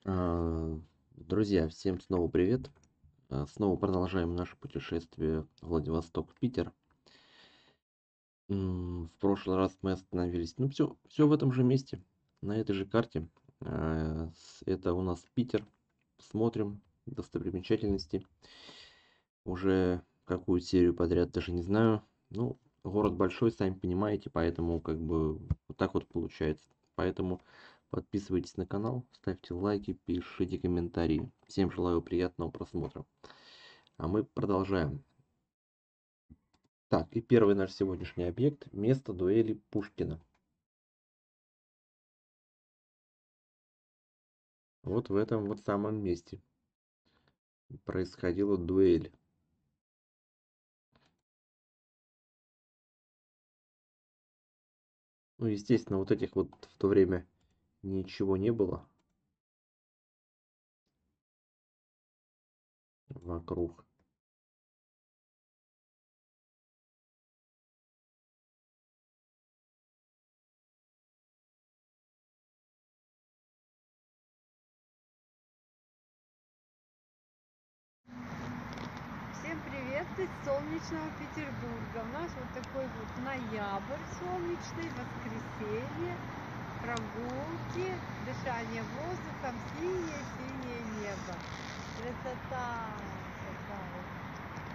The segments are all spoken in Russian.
Друзья, всем снова привет. Снова продолжаем наше путешествие Владивосток-Питер. В прошлый раз мы остановились, ну все в этом же месте, на этой же карте. Это у нас Питер. Смотрим достопримечательности. Уже какую серию подряд даже не знаю. Ну, город большой, сами понимаете, поэтому как бы вот так вот получается. Поэтому подписывайтесь на канал, ставьте лайки, пишите комментарии. Всем желаю приятного просмотра. А мы продолжаем. Так, и первый наш сегодняшний объект – место дуэли Пушкина. Вот в этом вот самом месте происходила дуэль. Ну, естественно, вот этих вот в то время ничего не было вокруг. Всем привет из солнечного Петербурга. У нас вот такой вот ноябрь солнечный, воскресенье, прогулки, дышание воздухом, синее-синее небо. Красота какая.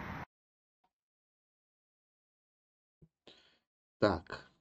Так,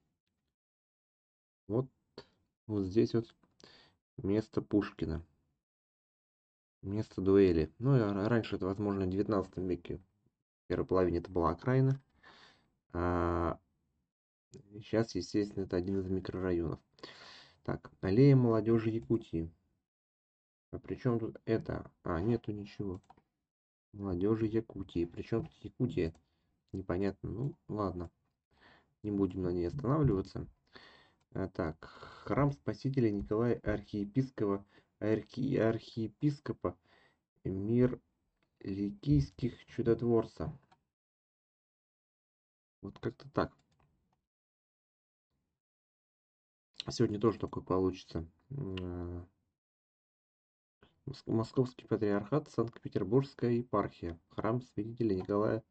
вот, вот здесь вот место Пушкина. Место дуэли. Ну, раньше это, возможно, в 19 веке. В первой половине это была окраина. А сейчас, естественно, это один из микрорайонов. Так, аллея молодежи Якутии. А при чем тут это? Нету ничего. Молодежи Якутии. Причем тут Якутия? Непонятно. Ну, ладно. Не будем на ней останавливаться. Так, храм Спасителя Николая архиепископа Мир Ликийских чудотворца. Вот как-то так. Сегодня тоже такой получится. Московский патриархат, Санкт-Петербургская епархия. Храм святителя Николая.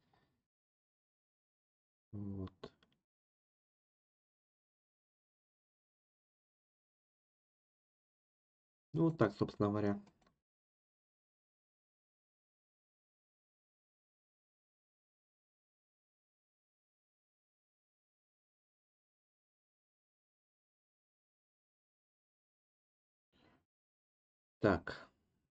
Вот. Ну, вот так, собственно говоря. Так.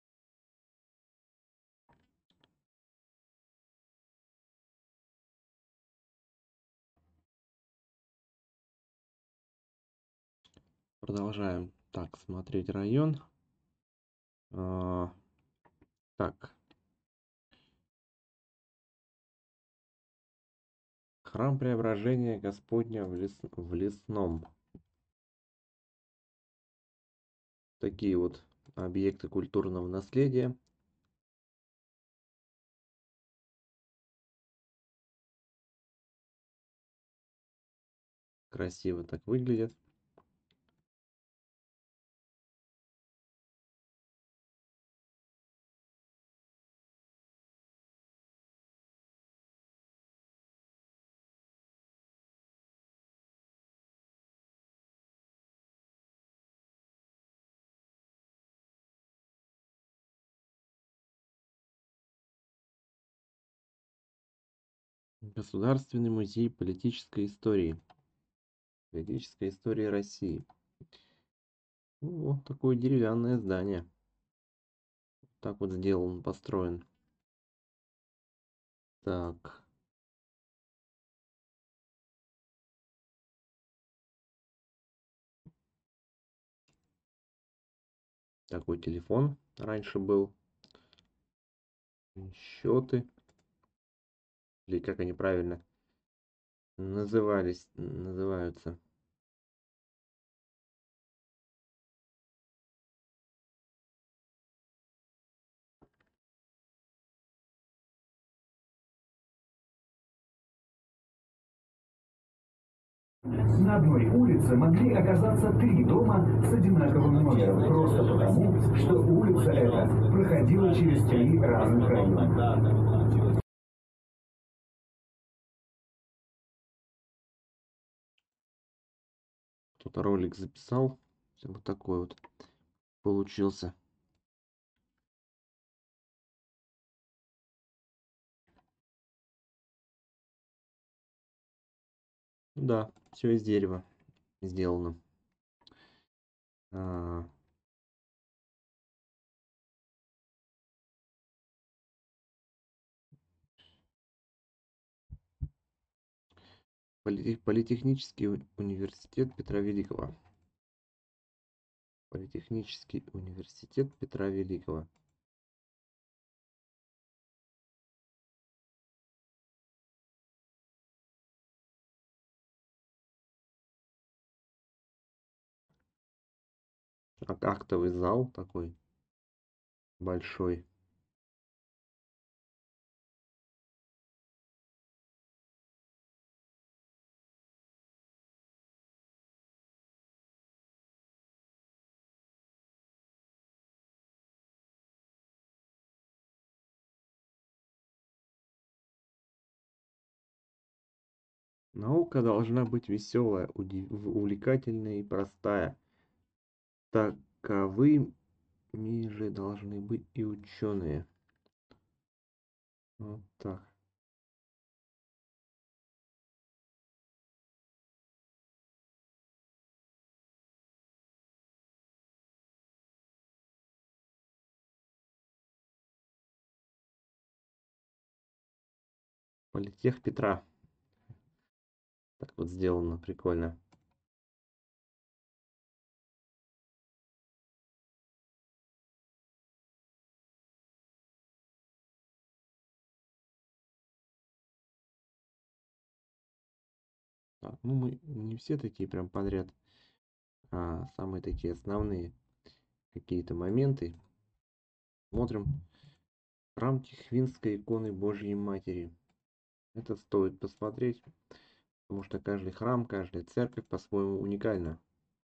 Продолжаем. Так, смотреть район. Так. Храм Преображения Господня в Лесном. Такие вот объекты культурного наследия. Красиво так выглядят. Государственный музей политической истории. Политической истории России. Ну, вот такое деревянное здание. Так вот сделан, построен. Так. Такой телефон раньше был. Счеты. Или как они правильно называются. На одной улице могли оказаться три дома с одинаковым номером, просто потому, что проходила через 3 разных района. Кто-то ролик записал. Вот такой вот получился. Да, все из дерева сделано. А, Политехнический университет Петра Великого. Политехнический университет Петра Великого. Актовый зал такой большой. Наука должна быть веселая, увлекательная и простая. Таковыми же должны быть и ученые. Вот так. Политех Петра. Так вот сделано, прикольно. Так, ну мы не все такие прям подряд, а самые такие основные какие-то моменты. Смотрим храм Тихвинской иконы Божьей Матери. Это стоит посмотреть, потому что каждый храм, каждая церковь по-своему уникальна.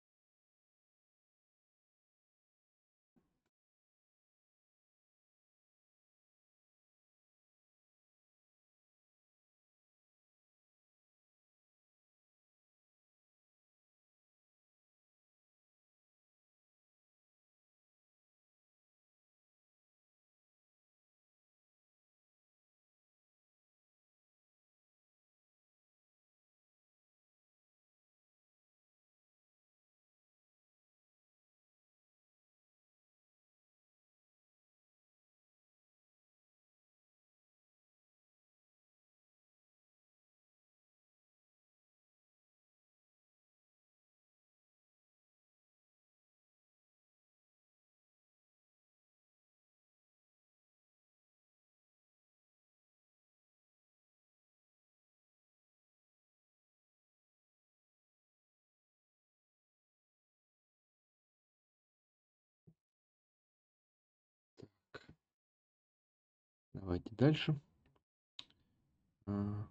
Давайте дальше. А,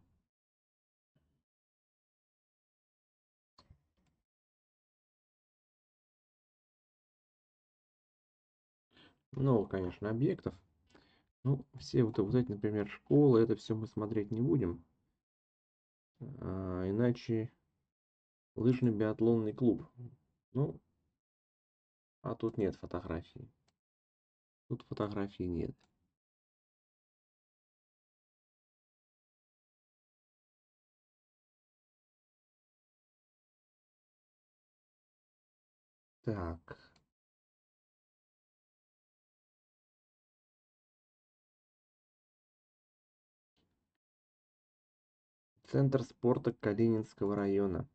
Много, конечно, объектов. Ну, все вот эти, например, школы, это все мы смотреть не будем. Иначе лыжный биатлонный клуб. Ну, а тут нет фотографий. Тут фотографий нет. Так, центр спорта Калининского района.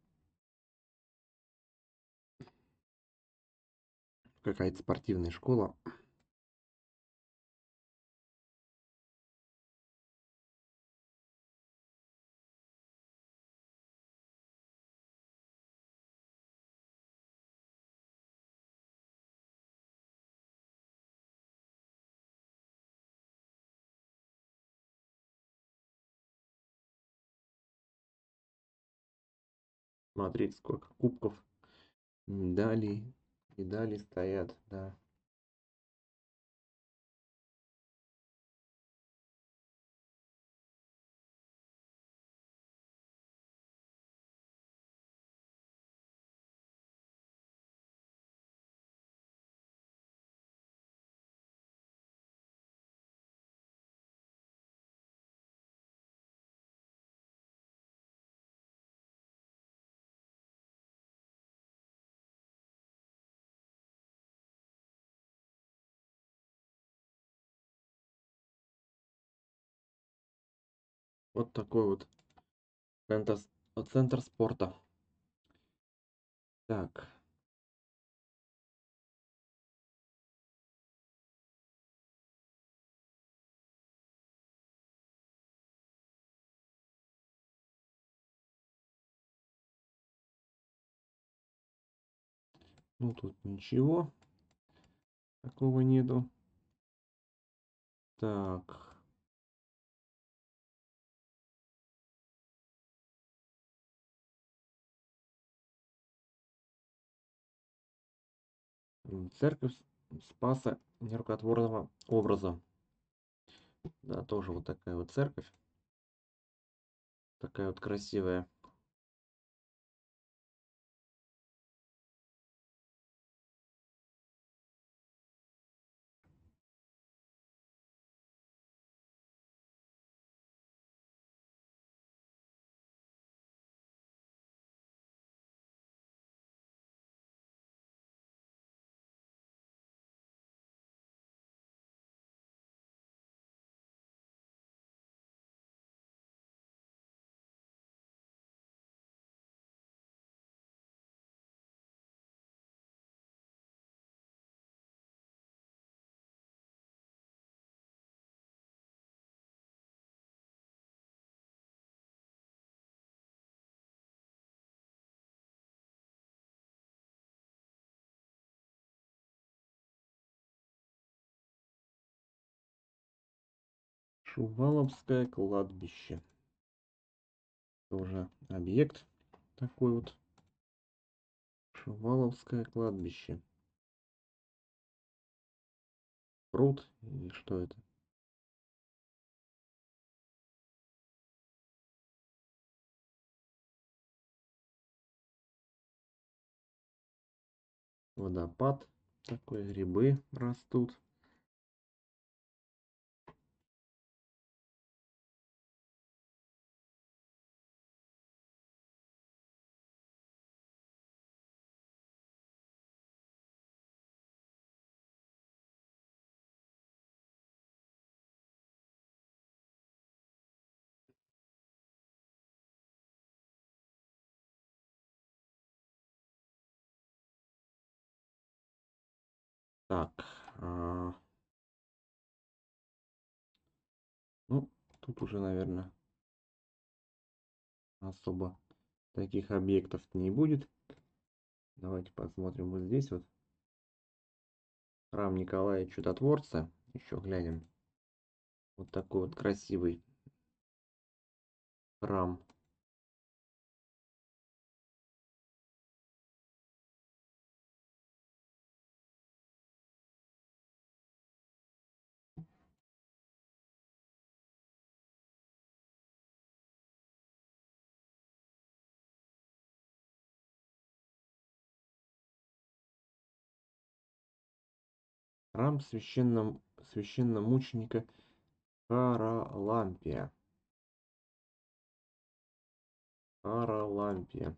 Какая-то спортивная школа. Смотрите, сколько кубков, медалей стоят, да. Вот такой вот центр, центр спорта. Так, ну тут ничего такого нету. Так, церковь Спаса Нерукотворного образа. Да, тоже вот такая вот церковь. Такая вот красивая. Шуваловское кладбище. Тоже объект такой вот. Шуваловское кладбище. Пруд или что это? Водопад. Такой, грибы растут. Так, ну, тут уже, наверное, особо таких объектов не будет. Давайте посмотрим вот здесь вот. Храм Николая Чудотворца. Еще глянем. Вот такой вот красивый храм. Храм священномученика Харалампия. Харалампия.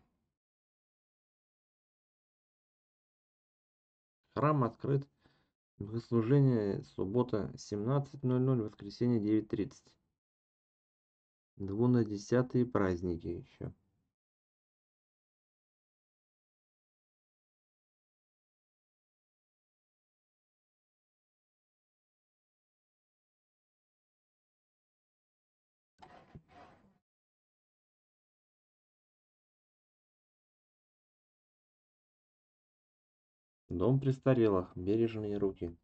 Храм открыт. Богослужение суббота 17:00, воскресенье 9:30. Двунадесятые праздники еще. Дом престарелых. Бережные руки.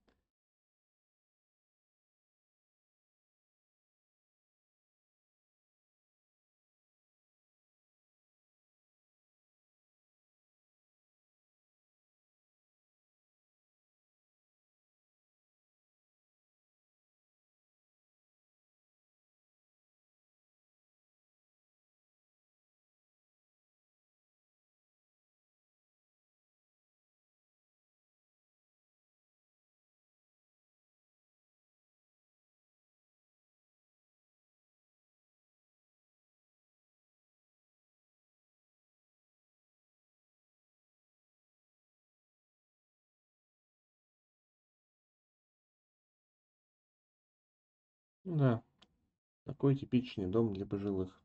Ну да, Такой типичный дом для пожилых.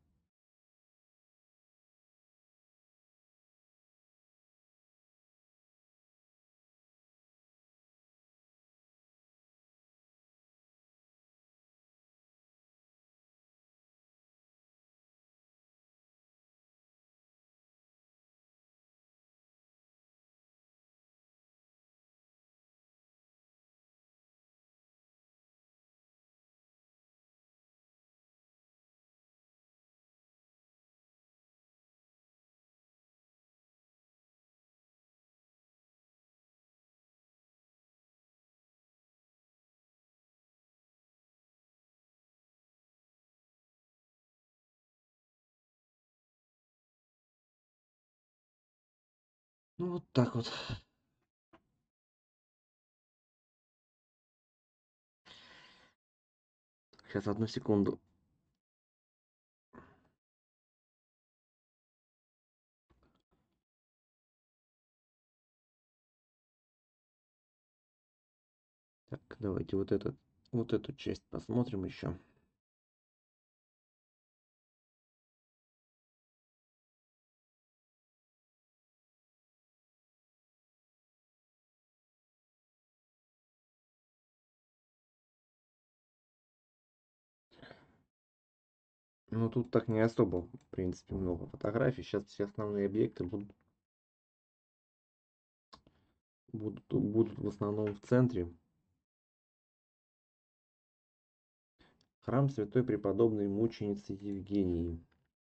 Ну вот так вот. Сейчас, одну секунду. Так, давайте вот эту часть посмотрим еще. Ну тут так не особо, в принципе, много фотографий. Сейчас все основные объекты будут в основном в центре. Храм Святой Преподобной Мученицы Евгении.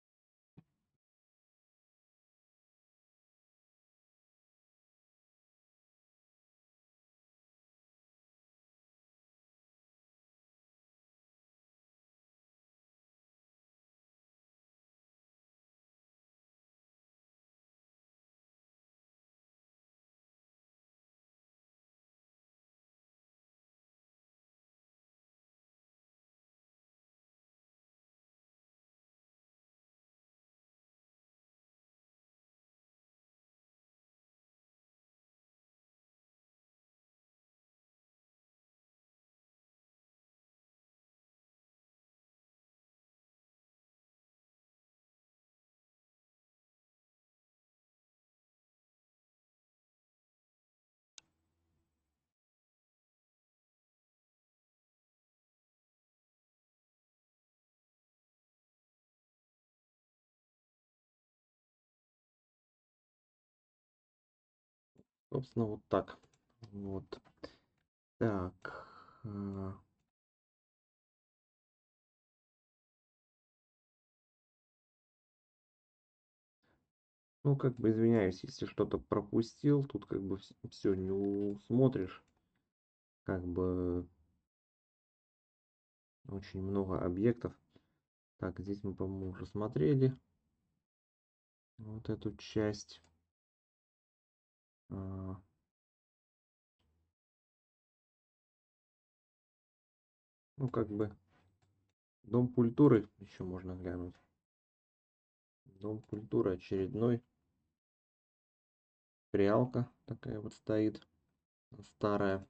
Собственно, вот так. Вот. Так. Ну, как бы извиняюсь, если что-то пропустил. Тут как бы все не усмотришь. Как бы очень много объектов. Так, здесь мы, по-моему, уже смотрели вот эту часть. А, Ну, как бы Дом культуры еще можно глянуть. Дом культуры очередной. Прялка такая вот стоит. Старая.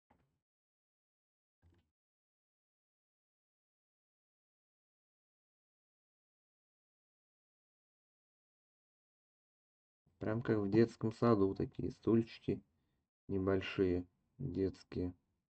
Прям как в детском саду. Такие стульчики небольшие. Детские.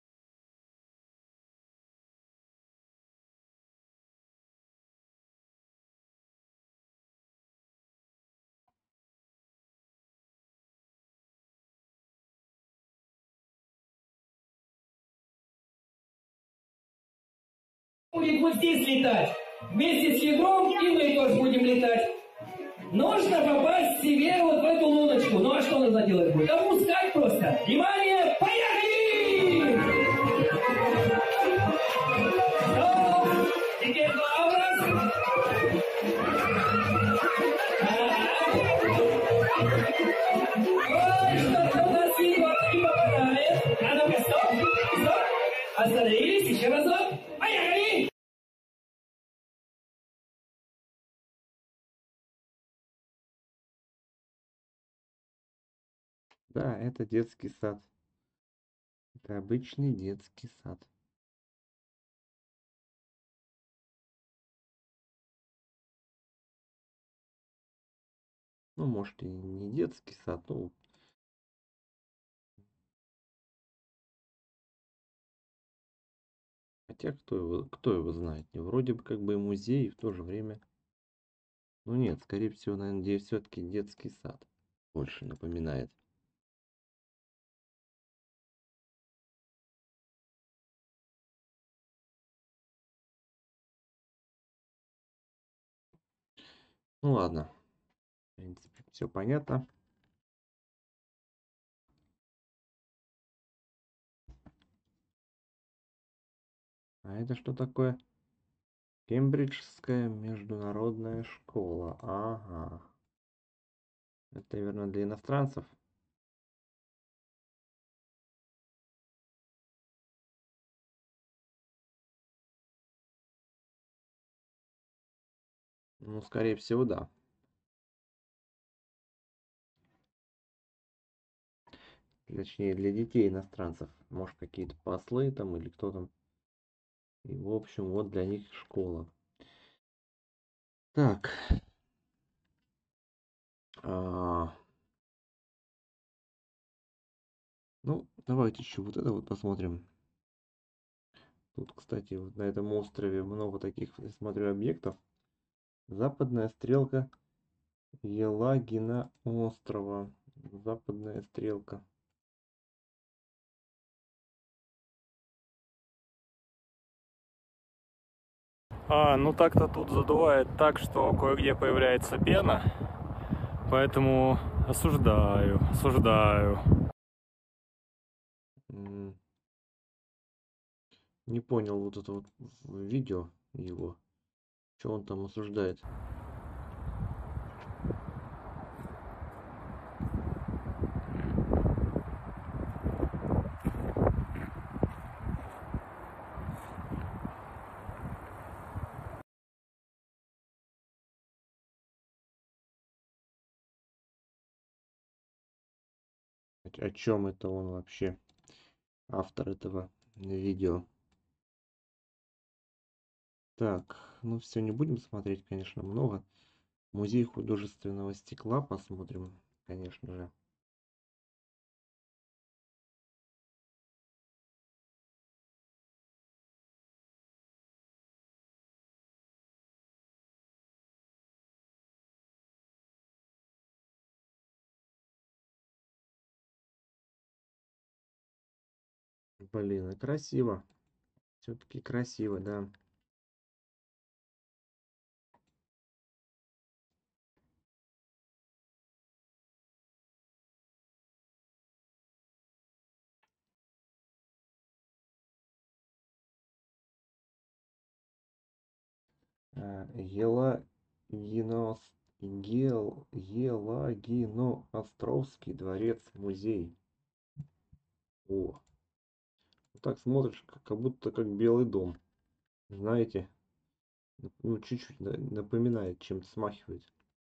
Будет вот здесь летать. Вместе с ядром и мы тоже будем летать. Нужно попасть себе вот в эту луночку. Ну а что нужно делать будет? Опускать просто. Внимание, поехали! Стоп! Теперь образ. Ой, что-то у нас видимо не попадает. А ну-ка, стоп, стоп. Остановились, еще разок. Поехали! Да, это детский сад. Это обычный детский сад. Ну, может, и не детский сад, ну, хотя кто его знает. И вроде бы как бы и музей, и в то же время. Ну нет, скорее всего, наверное, все-таки детский сад больше напоминает. Ну ладно, в принципе, все понятно. А это что такое? Кембриджская международная школа. Ага. Это, наверное, для иностранцев. Ну, скорее всего, да. Точнее, для детей иностранцев. Может, какие-то послы там или кто там. И, в общем, вот для них школа. Так. а, Ну, давайте еще вот это вот посмотрим. Тут, кстати, вот на этом острове много таких, я смотрю, объектов. Западная стрелка Елагина острова. Западная стрелка. Ну так-то тут задувает так, что кое-где появляется пена. Поэтому осуждаю, осуждаю. Не понял вот это вот видео его. Что он там осуждает? О чем это он вообще? Автор этого видео. Так, ну все, не будем смотреть, конечно, много. Музей художественного стекла посмотрим, конечно же. Блин, и красиво. Все-таки красиво, да. Елагино... Елагино-Островский дворец-музей. О, вот так смотришь, как будто как Белый дом. Знаете, ну чуть-чуть напоминает, чем-то смахивает.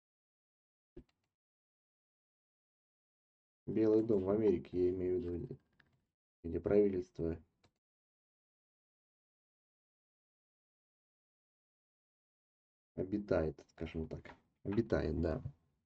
Белый дом в Америке, я имею в виду, где правительство обитает, скажем так. Обитает, да.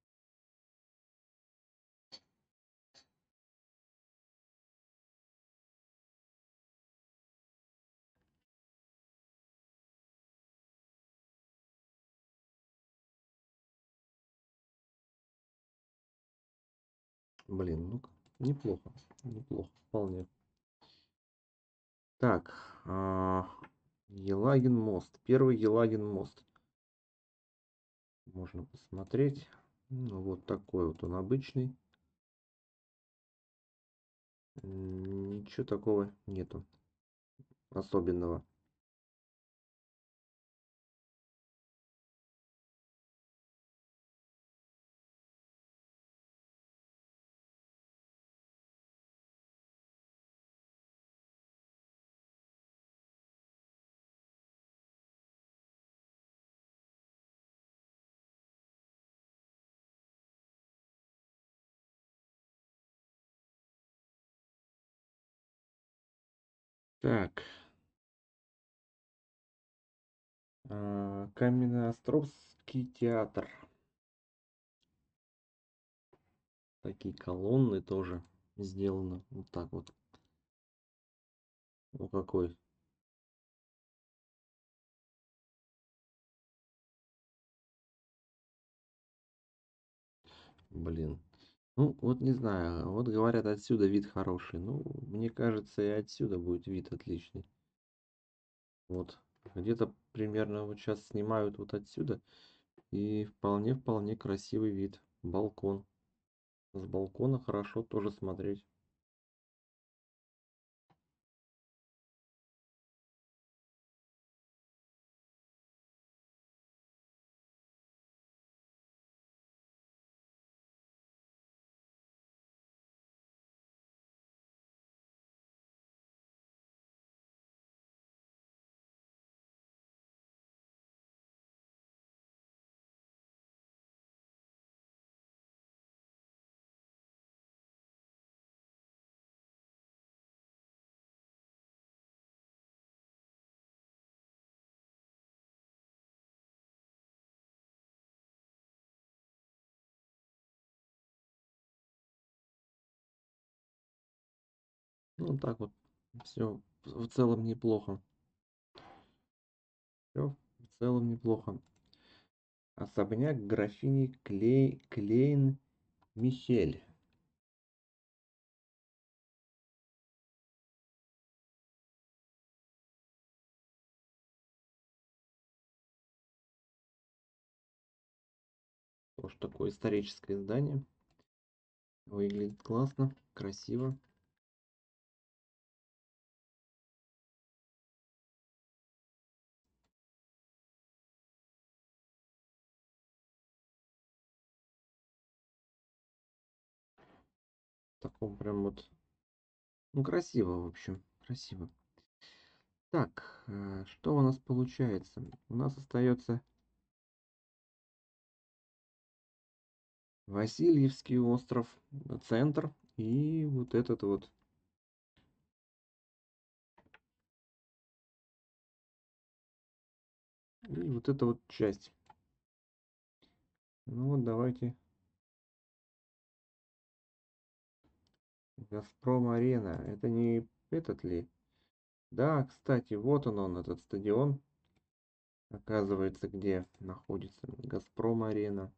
Блин, ну неплохо, неплохо, вполне. Так, Елагин мост. Первый Елагин мост. Можно посмотреть. Ну, вот такой вот он обычный. Ничего такого нету особенного. Так, Каменноостровский театр. такие колонны тоже сделаны. Вот так вот. Ну какой. Блин. Ну, вот не знаю. Вот говорят, отсюда вид хороший. Ну, мне кажется, и отсюда будет вид отличный. Вот. Где-то примерно вот сейчас снимают вот отсюда. И вполне красивый вид. Балкон. С балкона хорошо тоже смотреть. Ну, так вот. Все в целом неплохо. Все в целом неплохо. Особняк графини Клейн-Мишель. Тоже такое историческое здание. Выглядит классно, красиво. В таком прям вот. Ну, красиво, в общем. Красиво. Так, что у нас получается? У нас остается Васильевский остров, центр и вот этот вот. И вот эта вот часть. Ну вот давайте. Газпром Арена. Это не этот ли? Да, кстати, вот он, этот стадион. Оказывается, где находится Газпром Арена.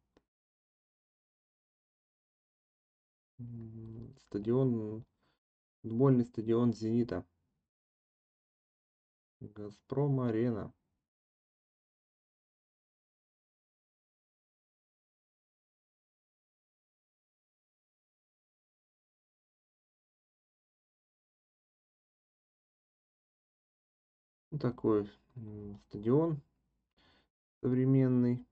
Стадион, футбольный стадион Зенита. Газпром Арена. Ну, такой стадион современный.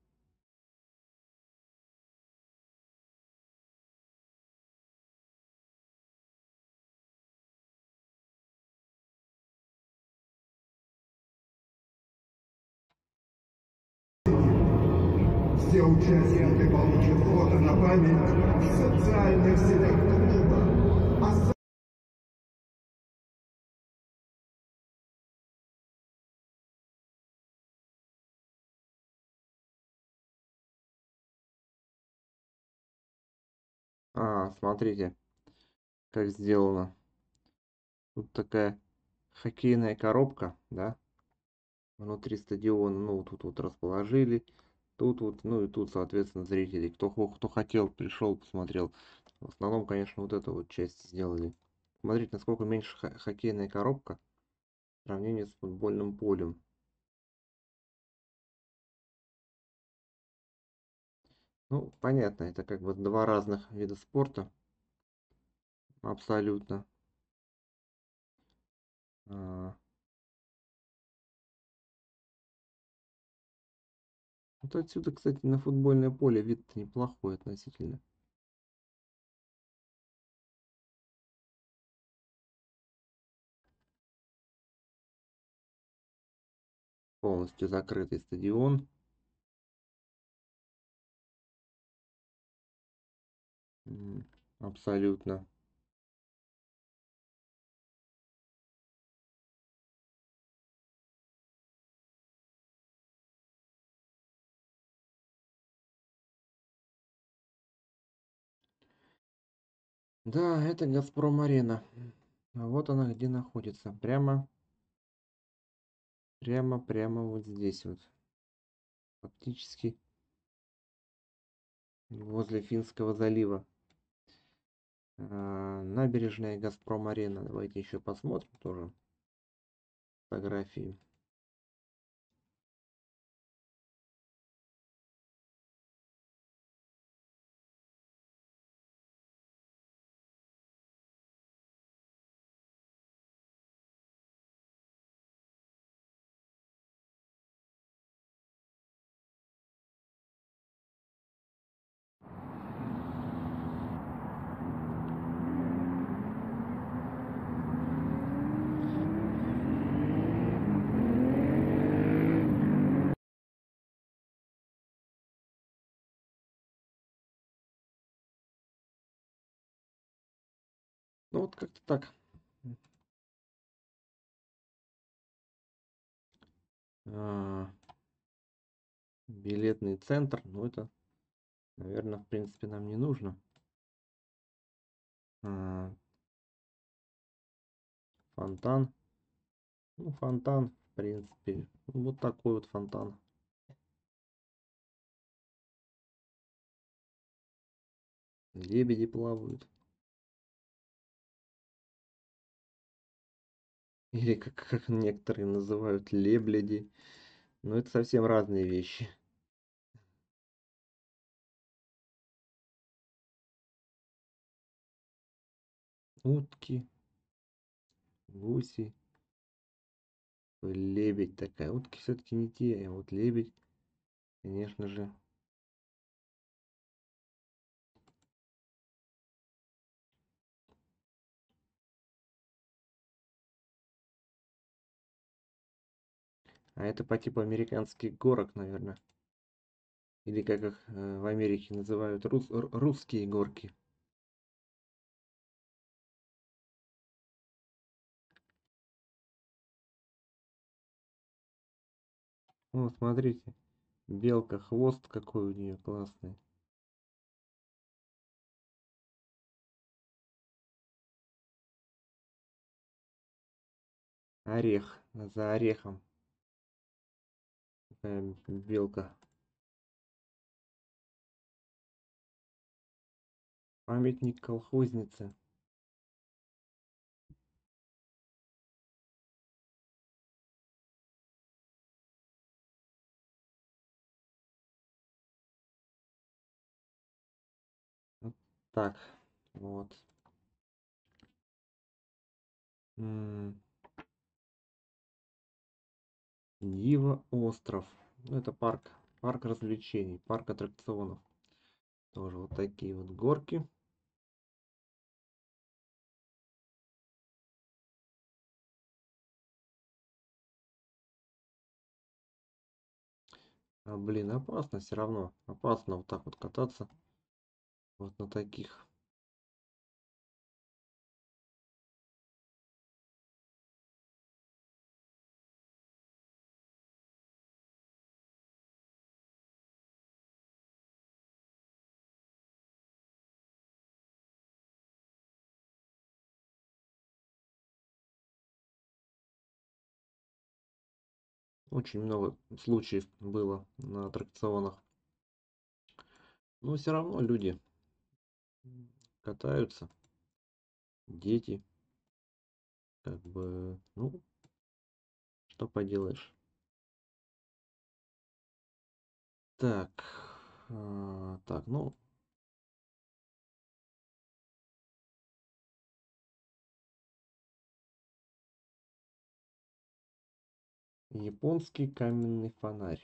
Все участники получат фото на память в социальных сетях клуба. Смотрите, как сделано. Тут такая хоккейная коробка, да, внутри стадиона. Ну, тут вот расположили. Тут вот, ну и тут, соответственно, зрители. Кто хотел, пришел, посмотрел. В основном, конечно, вот эту вот часть сделали. Смотрите, насколько меньше хоккейная коробка в сравнении с футбольным полем. Ну, понятно, это как бы два разных вида спорта. Абсолютно. А, Вот отсюда, кстати, на футбольное поле вид неплохой относительно. Полностью закрытый стадион. Абсолютно. Да, это Газпром-арена. А вот она где находится. Прямо вот здесь вот. Фактически возле Финского залива. Набережная Газпром-арена. Давайте еще посмотрим тоже фотографии. Ну вот как-то так. А, Билетный центр. Ну это, наверное, в принципе нам не нужно. А, Фонтан. Ну, фонтан, в принципе. Ну, вот такой вот фонтан. Лебеди плавают. Или как некоторые называют, лебляди. Но это совсем разные вещи. Утки, гуси, лебедь такая. Утки все-таки не те, а вот лебедь, конечно же. А это по типу американских горок, наверное. Или как их в Америке называют, русские горки. О, смотрите, белка, хвост какой у нее классный. Орех, за орехом. Такая белка. Памятник колхознице. Вот так, вот. М, Нива остров. Ну, это парк развлечений, парк аттракционов. Тоже вот такие вот горки. Блин, опасно все равно. Опасно вот так вот кататься. Вот на таких. Очень много случаев было на аттракционах. Но все равно люди катаются. Дети. Как бы, ну, что поделаешь. Так. Так, ну, японский каменный фонарь.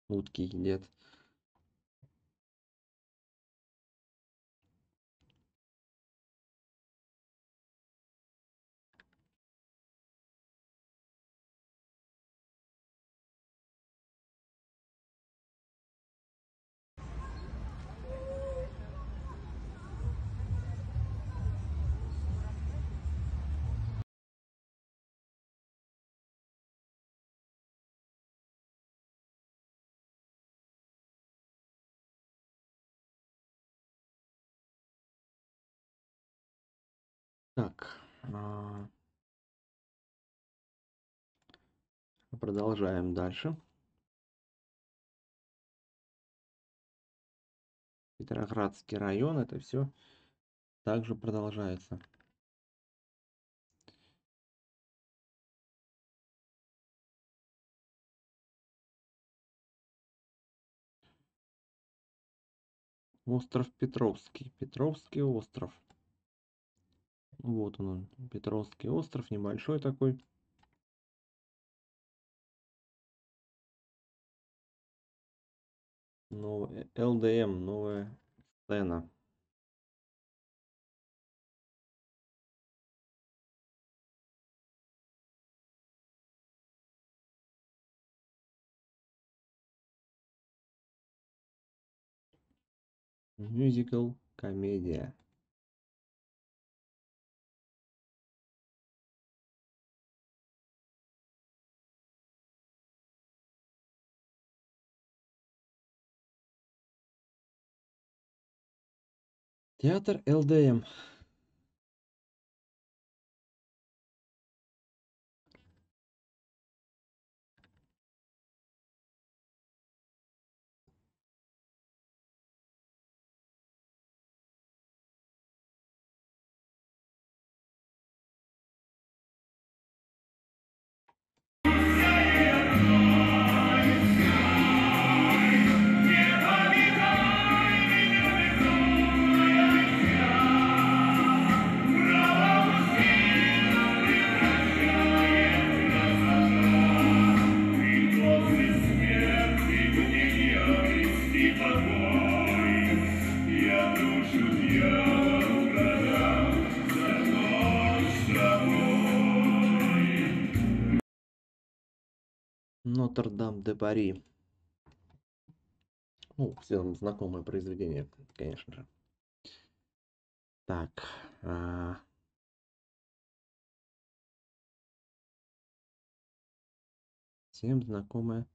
утки едят. Так, продолжаем дальше. Петроградский район, это все также продолжается. Остров Петровский. Петровский остров. Вот он, Петровский остров, небольшой такой. ЛДМ, новая сцена. Мюзикл, комедия. Театр ЛДМ. Нотр-Дам-де-Пари. Ну, всем знакомое произведение, конечно же. Так. Всем знакомое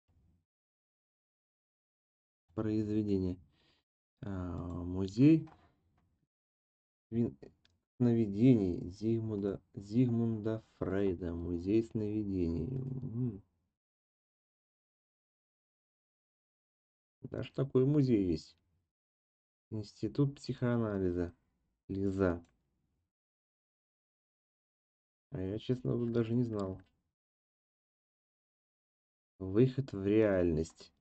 произведение. Музей сновидений Зигмунда Фрейда. Музей сновидений. Даже такой музей есть. Институт психоанализа. Лиза. А я, честно, даже не знал. Выход в реальность.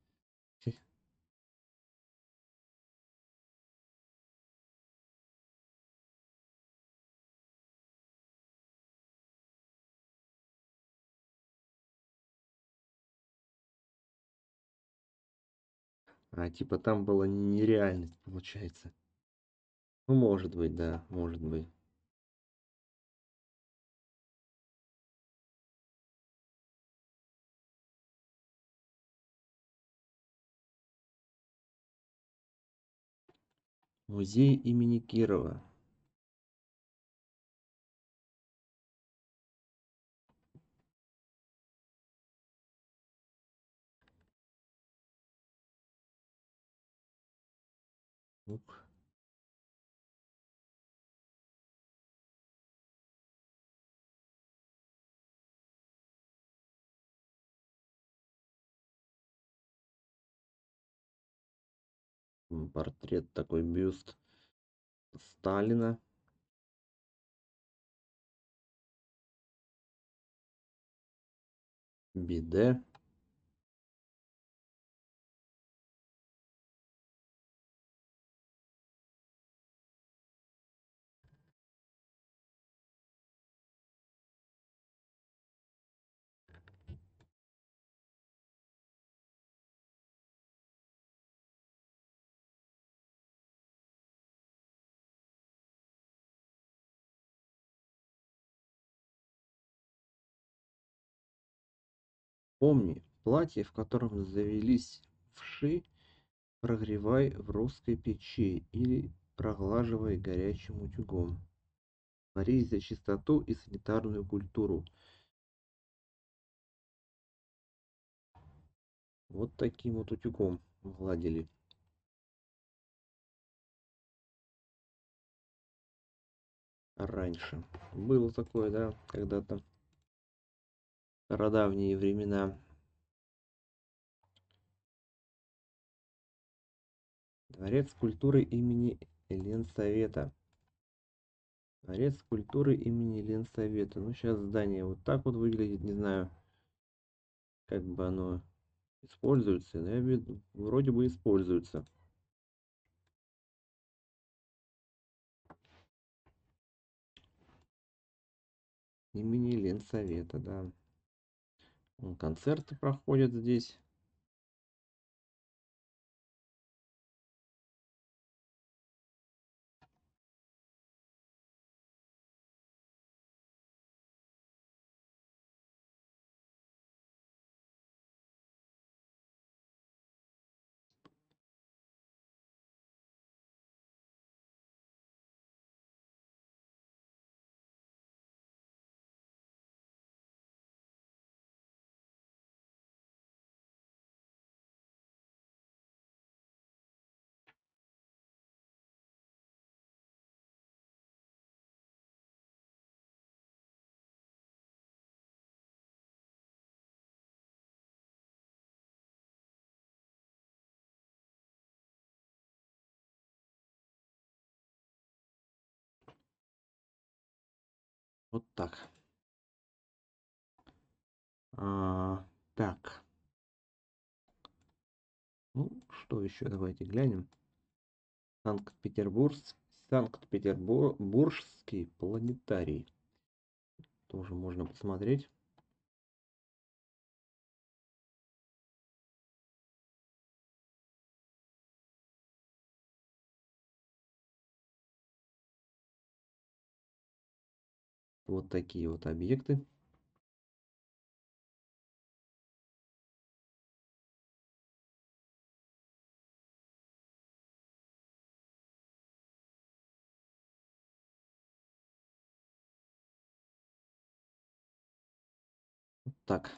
Типа там была нереальность, получается. Ну, может быть, да, может быть. Музей имени Кирова. Ух. Портрет такой, бюст Сталина. Биде. Помни, платье, в котором завелись вши, прогревай в русской печи или проглаживай горячим утюгом. Борись за чистоту и санитарную культуру. Вот таким вот утюгом гладили. Раньше. Было такое, да, когда-то. Стародавние времена. Дворец культуры имени Ленсовета. Дворец культуры имени Ленсовета. Ну, сейчас здание вот так вот выглядит. Не знаю, как бы оно используется. Но я вижу, вроде бы используется. Имени Ленсовета, да. Концерты проходят здесь. Вот так. Так. Ну, что еще? Давайте глянем. Санкт-Петербургский планетарий. Тоже можно посмотреть. Вот такие вот объекты. Так.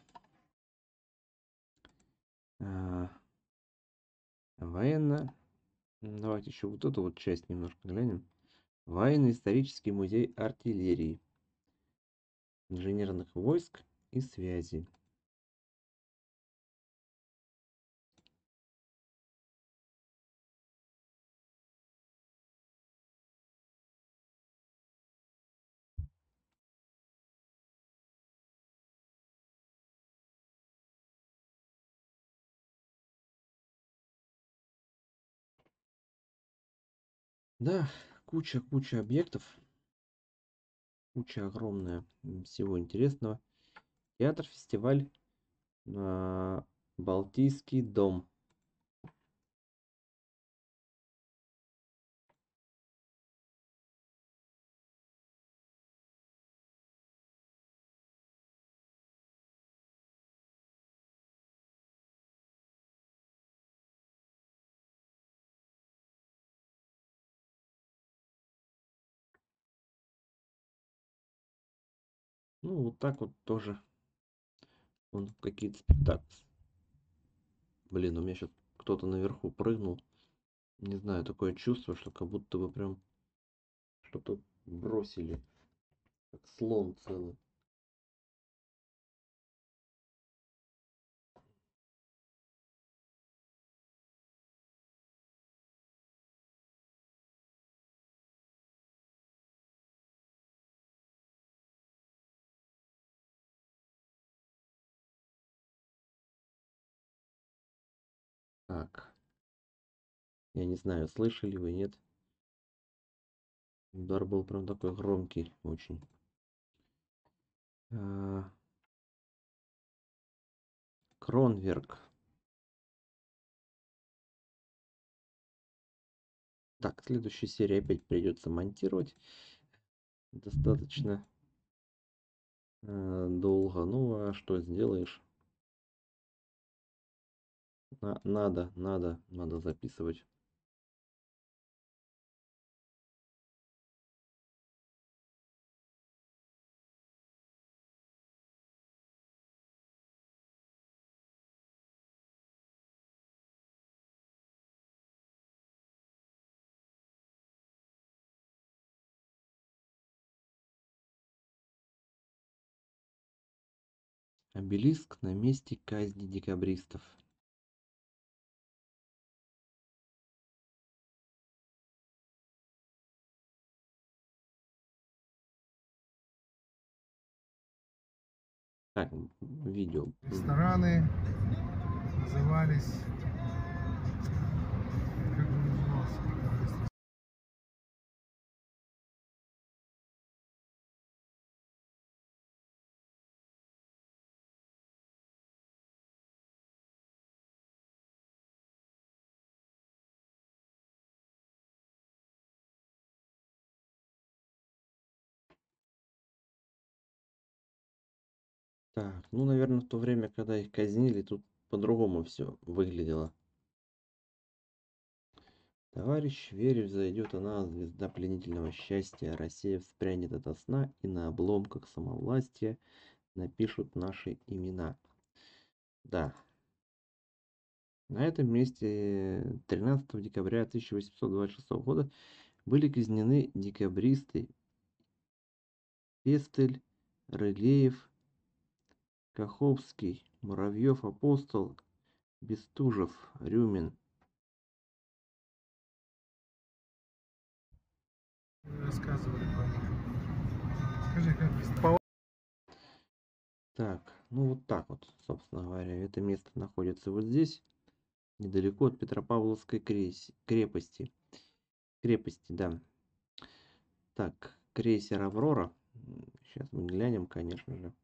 Военно. Давайте еще вот эту вот часть немножко глянем. Военно-исторический музей артиллерии, инженерных войск и связи. Да, куча объектов. Куча огромная всего интересного. Театр-фестиваль Балтийский дом. Ну, вот так вот тоже. Вон какие-то спектакли. Блин, у меня сейчас кто-то наверху прыгнул. Не знаю, такое чувство, что как будто бы прям что-то бросили. Как слон целый. Так. Я не знаю, слышали вы, нет? Удар был прям такой громкий очень. Кронверк. Так, следующую серию опять придется монтировать. Достаточно долго. Ну, а что сделаешь? Надо записывать. Обелиск на месте казни декабристов. Так, видео. Рестораны назывались... Как он назывался? Так, ну, наверное, в то время, когда их казнили, тут по-другому все выглядело. Товарищ, верю, взойдет она, звезда пленительного счастья, Россия вспрянет ото сна, и на обломках самовластия напишут наши имена. Да, на этом месте 13 декабря 1826 года были казнены декабристы Пестель, Рылеев, Каховский, Муравьев, Апостол, Бестужев, Рюмин. Рассказывали про них. Скажи, как быстро? Так, ну вот так вот, собственно говоря. Это место находится вот здесь, недалеко от Петропавловской крепости. Крепости, да. Так, крейсер Аврора. Сейчас мы глянем, конечно же.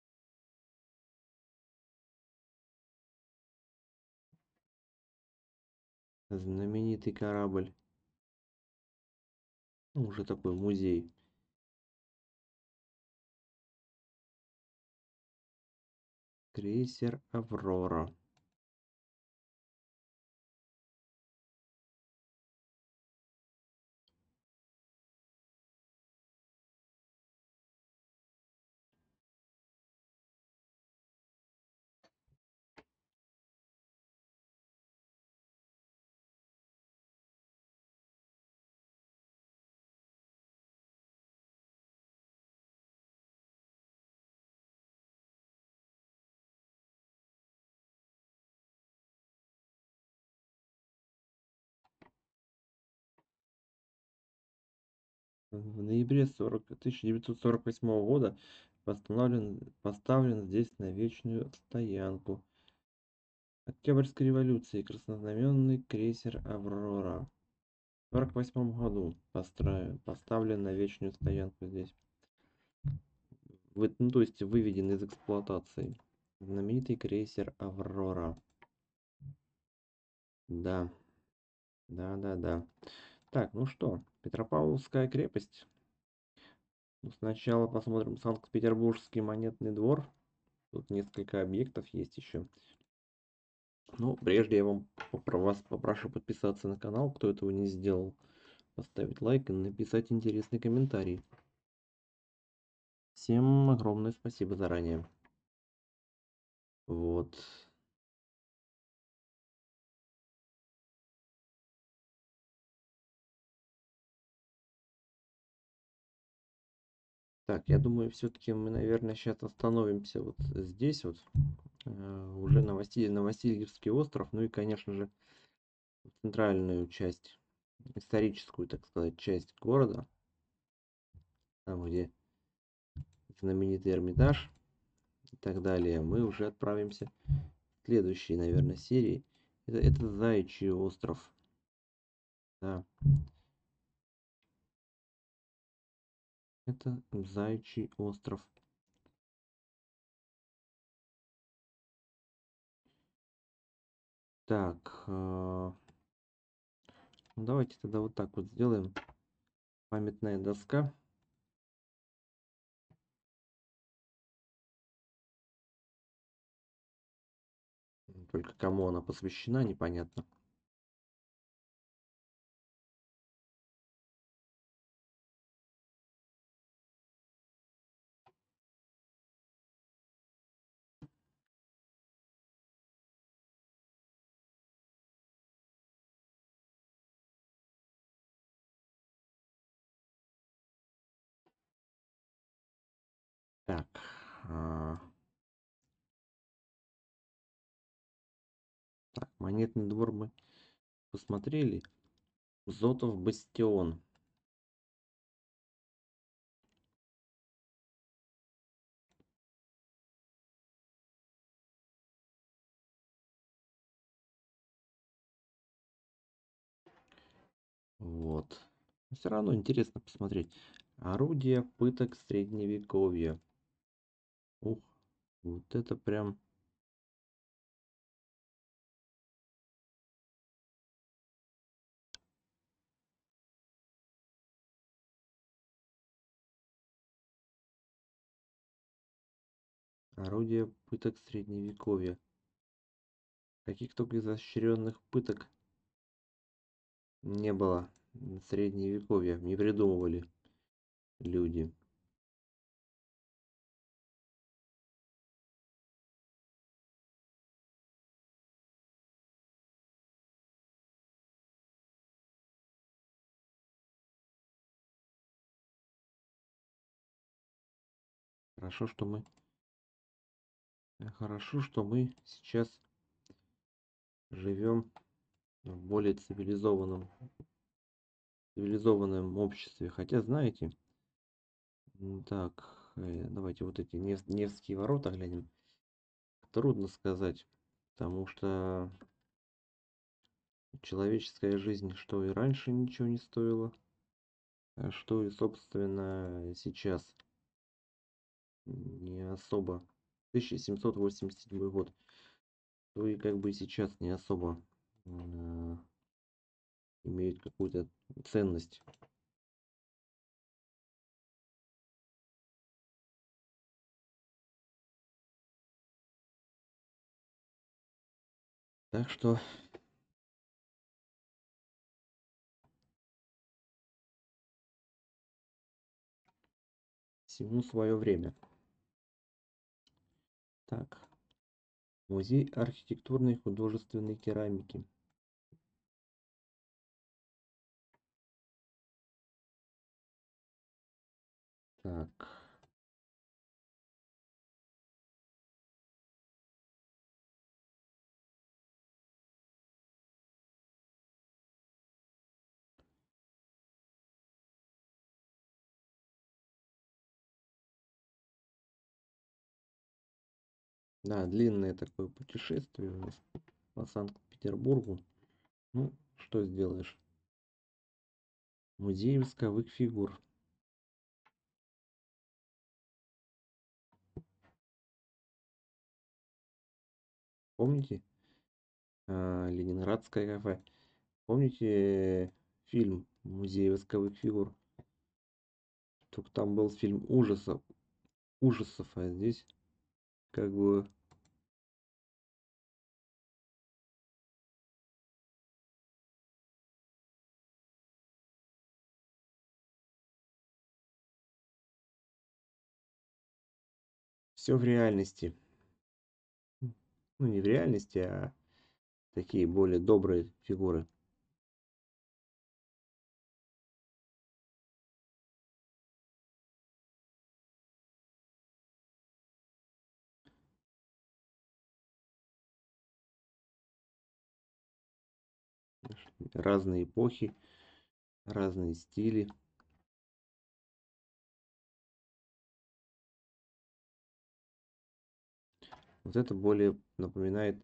Знаменитый корабль. Ну, уже такой музей. Крейсер Аврора. В ноябре 1948 года поставлен здесь на вечную стоянку. Октябрьской революции краснознаменный крейсер «Аврора». В 1948 году поставлен на вечную стоянку здесь. Ну, то есть выведен из эксплуатации. Знаменитый крейсер «Аврора». Да, да. Так, ну что, Петропавловская крепость. Ну, сначала посмотрим Санкт-Петербургский монетный двор. Тут несколько объектов есть еще. Ну, прежде я вас попрошу подписаться на канал, кто этого не сделал. Поставить лайк и написать интересный комментарий. Всем огромное спасибо заранее. Вот. Так, я думаю, все-таки мы, наверное, сейчас остановимся вот здесь вот. Уже на Васильевский остров. Ну и, конечно же, центральную часть, историческую, так сказать, часть города. Там, где знаменитый Эрмитаж и так далее. Мы уже отправимся в следующей, наверное, серии. Это Заячий остров. Да. Это Заячий остров. Так, ну давайте тогда вот так вот сделаем. Памятная доска. Только кому она посвящена, непонятно. Так. а, Так, монетный двор мы посмотрели. Зотов бастион. Вот. Все равно интересно посмотреть. Орудие пыток средневековья. Ух, вот это прям... Орудие пыток средневековья. Каких только изощренных пыток не было в средневековье. Не придумывали люди. Хорошо, что мы... Хорошо, что мы сейчас живем в более цивилизованном обществе. Хотя, знаете, так, давайте вот эти Невские ворота глянем. Трудно сказать, потому что человеческая жизнь, что и раньше ничего не стоило, а что и, собственно, сейчас не особо. 1787 год, то и как бы сейчас не особо имеют какую-то ценность. Так что всему свое время. Так, музей архитектурной и художественной керамики. Так, да, длинное такое путешествие у нас по Санкт-Петербургу. Ну, что сделаешь? Музей восковых фигур. Помните? Ленинградское кафе. Помните фильм «Музей восковых фигур»? Только там был фильм ужасов, а здесь как бы все в реальности. Ну, не в реальности, а такие более добрые фигуры. Разные эпохи, разные стили. Вот это более напоминает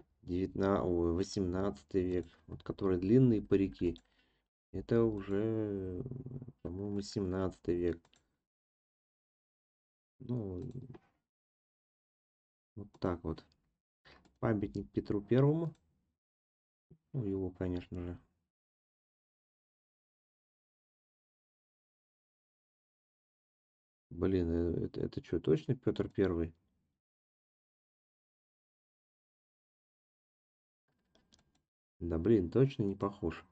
18 век, вот которые длинные парики. Это уже, по-моему, 17 век. Ну, вот так вот. Памятник Петру Первому. Ну, его, конечно же. Блин, это что, точно Петр Первый? Да блин, точно не похож.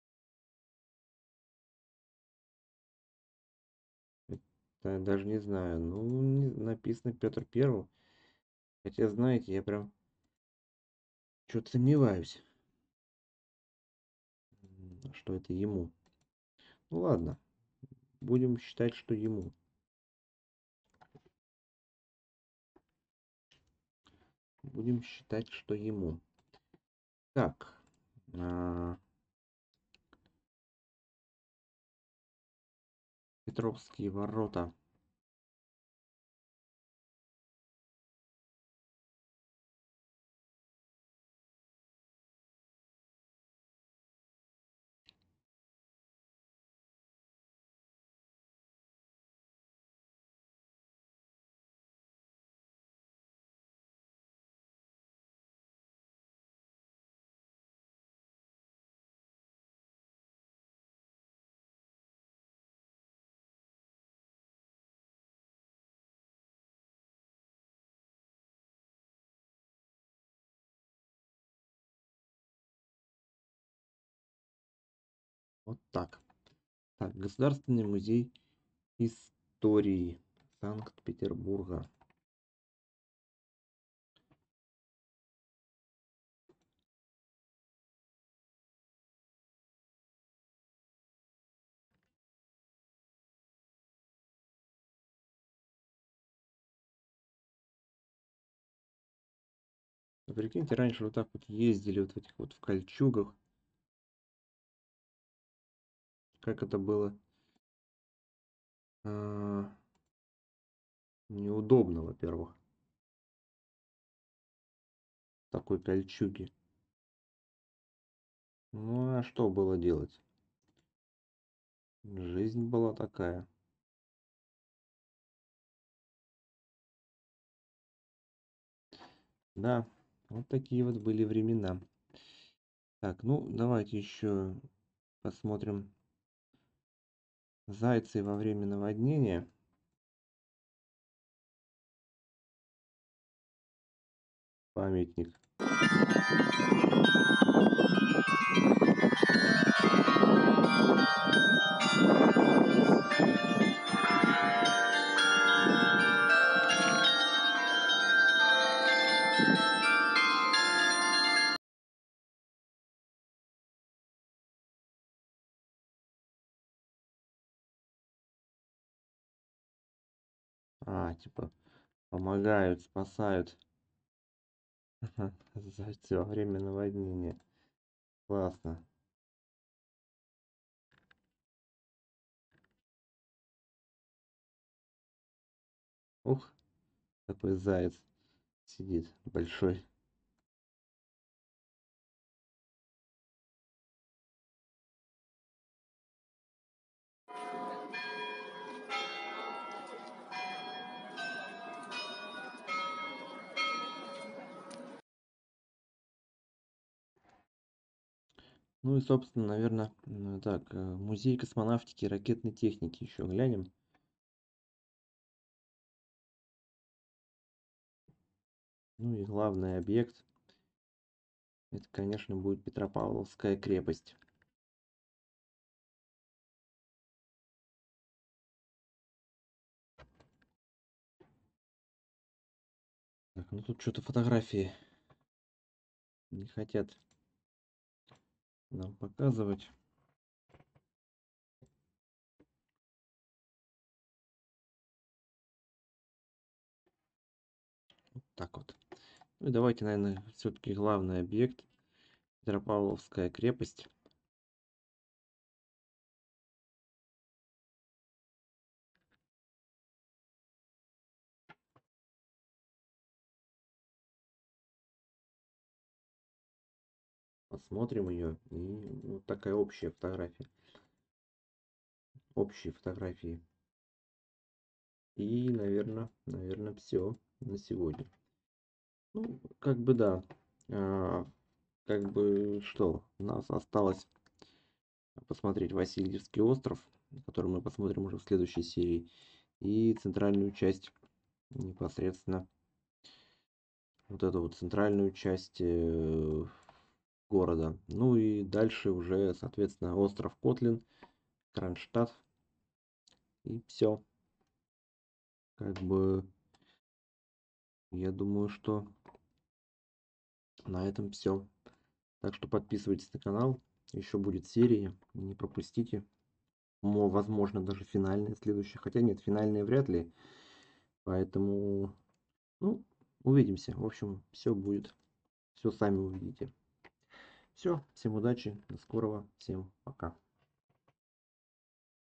Даже не знаю. Ну, написано Петр Первый. Хотя, знаете, я прям что-то сомневаюсь, что это ему. Ну ладно, будем считать, что ему. Будем считать, что ему. Так. Петровские ворота. Вот так. Так, Государственный музей истории Санкт-Петербурга. Вы прикиньте, раньше вот так вот ездили вот в этих вот в кольчугах. Как это было неудобно, во-первых, в такой кольчуге. Ну а что было делать? Жизнь была такая. Да, вот такие вот были времена. Так, ну давайте еще посмотрим зайцы во время наводнения. Памятник. Типа помогают, спасают. Зайцы во время наводнения. Классно. Ух, такой заяц сидит большой. Ну и, собственно, наверное, так, музей космонавтики и ракетной техники еще глянем. Ну и главный объект, это, конечно, будет Петропавловская крепость. Так, ну тут что-то фотографии не хотят нам показывать. Вот так вот. Ну и давайте, наверное, все-таки главный объект, Петропавловская крепость. Посмотрим ее. И вот такая общая фотография. Общие фотографии. И, наверное, все на сегодня. Ну, как бы да. Как бы что? У нас осталось посмотреть Васильевский остров, который мы посмотрим уже в следующей серии. И центральную часть непосредственно. Вот эту вот центральную часть города. Ну и дальше уже, соответственно, остров Котлин, Кронштадт. И все. Как бы, я думаю, что на этом все. Так что подписывайтесь на канал. Еще будет серии. Не пропустите. Возможно, даже финальные следующие. Хотя нет, финальные вряд ли. Поэтому, ну, увидимся. В общем, все будет. Все сами увидите. Все, всем удачи, до скорого, всем пока.